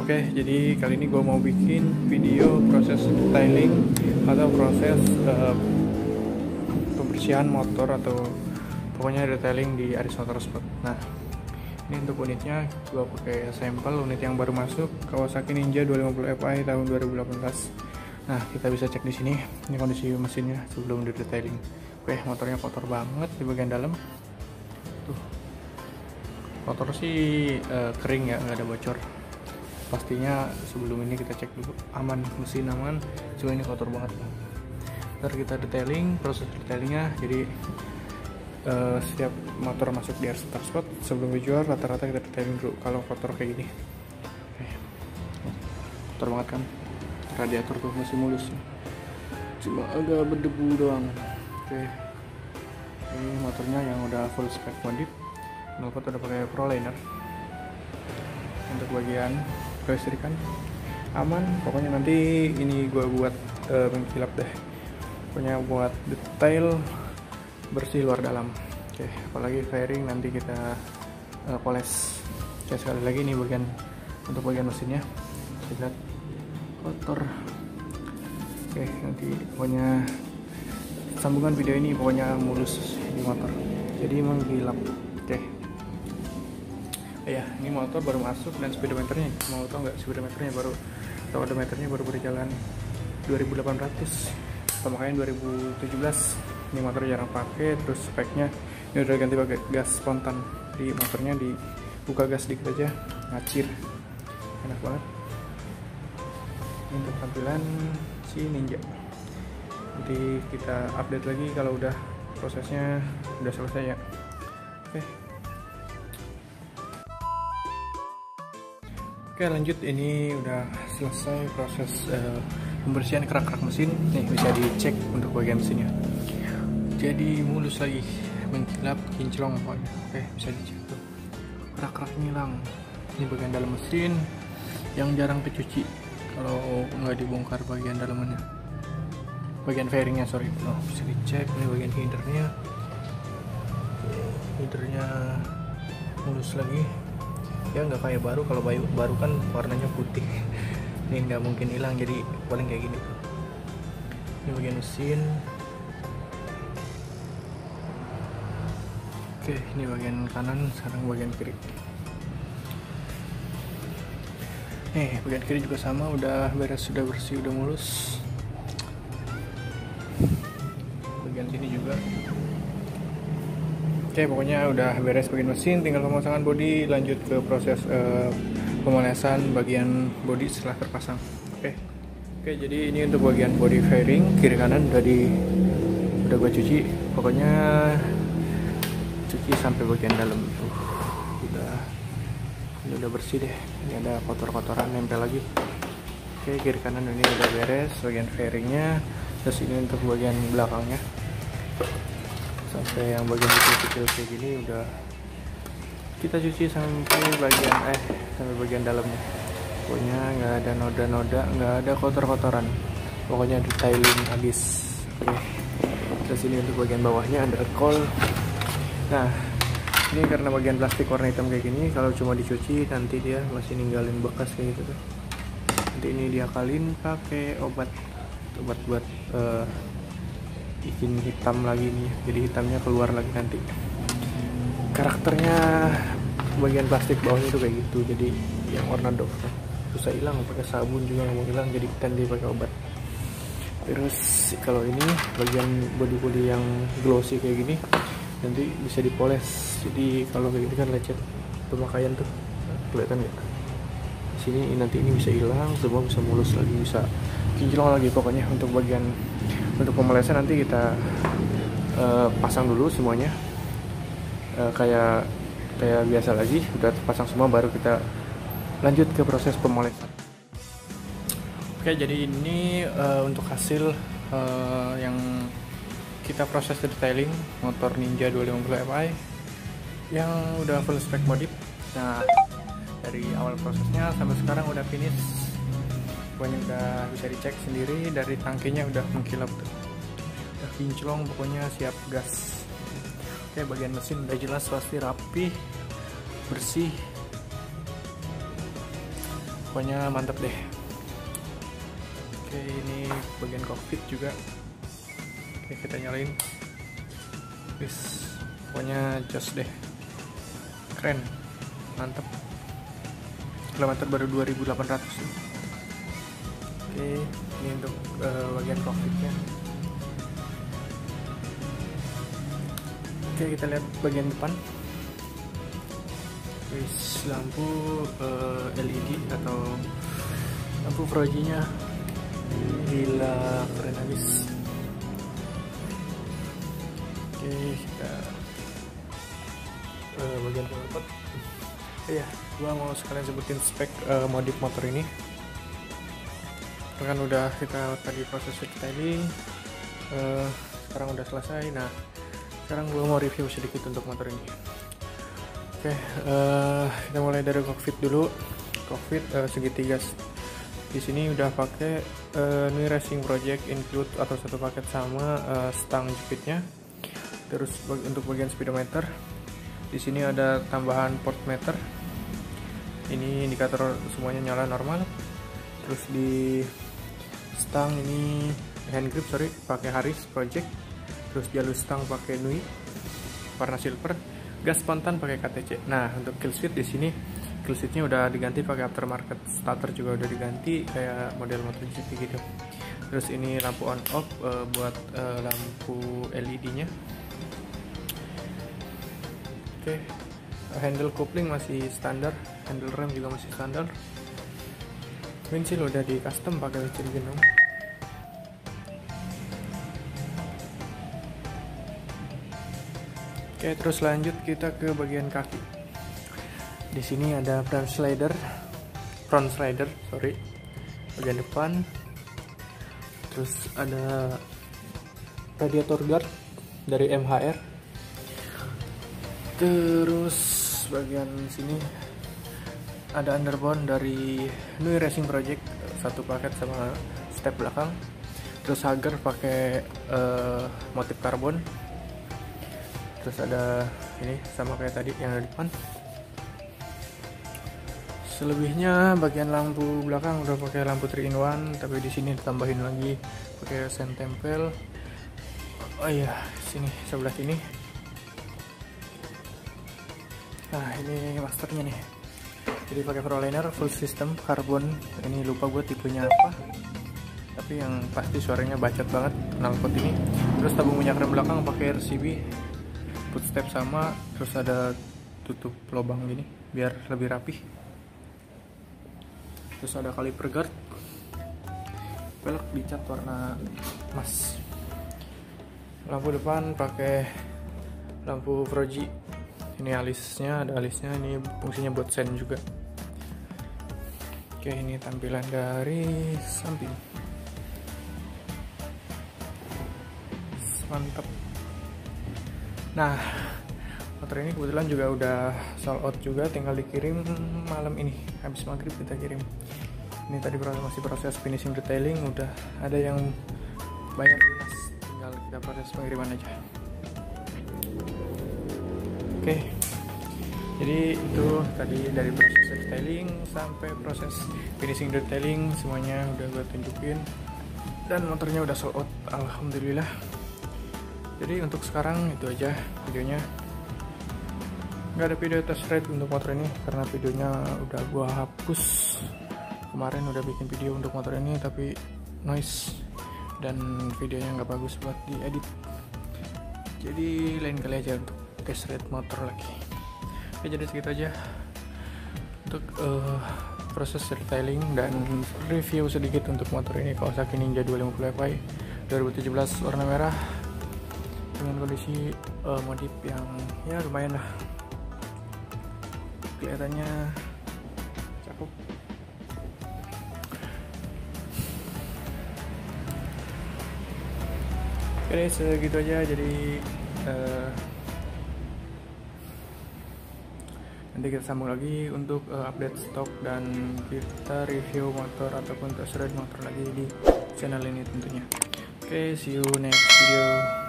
Oke, jadi kali ini gue mau bikin video proses detailing atau proses pembersihan motor atau pokoknya detailing di Aris Motorsport. Nah, ini untuk unitnya gue pakai sampel unit yang baru masuk Kawasaki Ninja 250 Fi tahun 2018. Nah, kita bisa cek di sini. Ini kondisi mesinnya sebelum di detailing. Oke, motornya kotor banget di bagian dalam. Tuh, motor sih kering ya, nggak ada bocor. Pastinya sebelum ini kita cek dulu aman, mesin aman. Cuma ini kotor banget. Ntar kita detailing, proses detailingnya. Jadi setiap motor masuk di Aris Motorsport sebelum dijual rata-rata kita detailing dulu kalau kotor kayak gini. Oke. Kotor banget kan, radiator tuh masih mulus, cuma agak berdebu doang. Oke, ini motornya yang udah full spec modif, knalpot udah pakai ProLiner. Untuk bagian kelistrikan aman, pokoknya nanti ini gua buat mengkilap deh, pokoknya buat detail bersih luar dalam. Oke, apalagi fairing nanti kita poles. Oke, sekali lagi ini bagian untuk bagian mesinnya lihat kotor. Oke, nanti pokoknya sambungan video ini pokoknya mulus di motor, jadi mengkilap. Oke. Ya, ini motor baru masuk dan speedometernya, mau tau nggak, speedometernya baru, atau odometernya baru berjalan 2800, pemakaian 2017. Ini motor jarang pakai, terus speknya ini udah ganti pakai gas spontan. Di motornya dibuka gas dikit aja, ngacir, enak banget. Ini untuk tampilan si Ninja. Nanti kita update lagi kalau udah prosesnya udah selesai ya. Oke, lanjut. Ini udah selesai proses pembersihan kerak-kerak mesin. Nih, bisa dicek untuk bagian mesinnya. Jadi mulus lagi, mengkilap, kinclong pokoknya. Oke, bisa dicek tuh. Kerak-kerak hilang. Ini bagian dalam mesin yang jarang kecuci kalau nggak dibongkar bagian dalamnya. Bagian fairingnya, sorry. Oh, bisa dicek. Ini bagian headernya. Headernya mulus lagi. Ya nggak kayak baru, kalau baru kan warnanya putih. Ini nggak mungkin hilang, jadi paling kayak gini tuh. Ini bagian mesin. Oke, ini bagian kanan, sekarang bagian kiri. Nih, bagian kiri juga sama, udah beres, sudah bersih, udah mulus. Bagian sini juga. Oke, pokoknya udah beres bagian mesin, tinggal pemasangan bodi, lanjut ke proses pemolesan bagian bodi setelah terpasang. Oke, jadi ini untuk bagian body fairing kiri kanan udah gua cuci, pokoknya cuci sampai bagian dalam. Ini udah bersih deh. Ini ada kotor-kotoran nempel lagi. Oke, kiri kanan ini udah beres bagian fairingnya. Terus ini untuk bagian belakangnya, sampai yang bagian kecil-kecil kayak gini udah kita cuci sampai bagian dalamnya. Pokoknya nggak ada noda-noda, nggak ada kotor-kotoran, pokoknya detailing habis. Oke, terus ini untuk bagian bawahnya undercoil. Nah, ini karena bagian plastik warna hitam kayak gini, kalau cuma dicuci nanti dia masih ninggalin bekas kayak gitu tuh. Nanti ini diakalin pakai obat buat bikin hitam lagi nih, jadi hitamnya keluar lagi nanti. Karakternya bagian plastik bawahnya tuh kayak gitu, jadi yang warna doff susah hilang, pakai sabun juga nggak mau hilang, jadi kita pakai obat. Terus kalau ini bagian bodi yang glossy kayak gini nanti bisa dipoles, jadi kalau kayak gini kan lecet pemakaian tuh, kelihatan nggak? Sini nanti ini bisa hilang, semua bisa mulus lagi, bisa kinclong lagi. Pokoknya untuk pemolesan nanti kita pasang dulu semuanya kayak biasa lagi, udah terpasang semua baru kita lanjut ke proses pemolesan. Oke, jadi ini untuk hasil yang kita proses detailing motor Ninja 250 Fi yang udah full spec modif. Nah, dari awal prosesnya sampai sekarang udah finish, pokoknya udah bisa dicek sendiri. Dari tangkinya udah mengkilap tuh, udah kinclong, pokoknya siap gas. Oke, bagian mesin udah jelas, pasti rapi, bersih. pokoknya mantep deh. Oke, ini bagian cockpit juga. Oke, kita nyalain. Pokoknya jos deh, keren, mantep. Kilometer baru 2.800. Oke, ini untuk bagian cockpitnya. Oke, kita lihat bagian depan. Lampu LED atau lampu Fuji-nya gila, keren habis. Oke, kita bagian knalpot. Iya, gua mau sekalian sebutin spek modif motor ini. Kan udah kita tadi proses detailing, sekarang udah selesai. Nah, sekarang gua mau review sedikit untuk motor ini. Oke, kita mulai dari cockpit dulu. Cockpit segitiga. Di sini udah pakai Nui Racing Project include atau satu paket sama stang jepitnya. Terus untuk bagian speedometer, di sini ada tambahan port meter. Ini indikator semuanya nyala normal. Terus di stang ini hand grip pakai Harris Project. Terus jalur stang pakai Nui warna silver. Gas spontan pakai KTC. Nah, untuk kill switch di sini kill switchnya udah diganti pakai aftermarket. Starter juga udah diganti kayak model MotoGP gitu. Terus ini lampu on off buat lampu LED-nya. Oke, handle coupling masih standar, handle rem juga masih standar. Windshield udah di custom pakai windshield gendong. Oke, terus lanjut kita ke bagian kaki. Di sini ada front slider, bagian depan. Terus ada radiator guard dari MHR. Terus bagian sini ada underbone dari Nui Racing Project, satu paket sama step belakang. Terus hager pakai motif karbon. Terus ada ini sama kayak tadi yang ada di depan. Selebihnya bagian lampu belakang udah pakai lampu 3-in-1, tapi di sini ditambahin lagi pakai sen tempel. Oh iya, sini sebelah sini. Nah, ini masternya nih. Jadi pakai Proliner full system karbon. Ini lupa gue tipenya apa. Tapi yang pasti suaranya bacot banget knalpot ini. Terus tabung minyak rem belakang pakai RCB. Footstep sama, terus ada tutup lubang gini biar lebih rapih. Terus ada kaliper guard, velg dicat warna emas. Lampu depan pakai lampu Fuji. Ini alisnya, ada alisnya, ini fungsinya buat sen juga. Oke, ini tampilan dari samping. Mantap. Nah, motor ini kebetulan juga udah sold out juga, tinggal dikirim malam ini, habis maghrib kita kirim. Ini tadi masih proses finishing detailing, udah ada yang bayar lunas, tinggal kita proses pengiriman aja. Oke, jadi itu tadi dari proses detailing sampai proses finishing detailing semuanya udah gue tunjukin, dan motornya udah sold out, alhamdulillah. Jadi untuk sekarang itu aja videonya. Nggak ada video test ride untuk motor ini karena videonya udah gua hapus. Kemarin udah bikin video untuk motor ini tapi noise dan videonya nggak bagus buat diedit. Jadi lain kali aja untuk test ride motor lagi. Oke, jadi segitu aja untuk proses detailing dan review sedikit untuk motor ini, Kawasaki Ninja 250 Fi 2017 warna merah dengan kondisi modif yang ya lumayan lah, kelihatannya cakep. Oke, segitu aja. Jadi nanti kita sambung lagi untuk update stok dan kita review motor ataupun test ride motor lagi di channel ini tentunya. Oke, see you next video.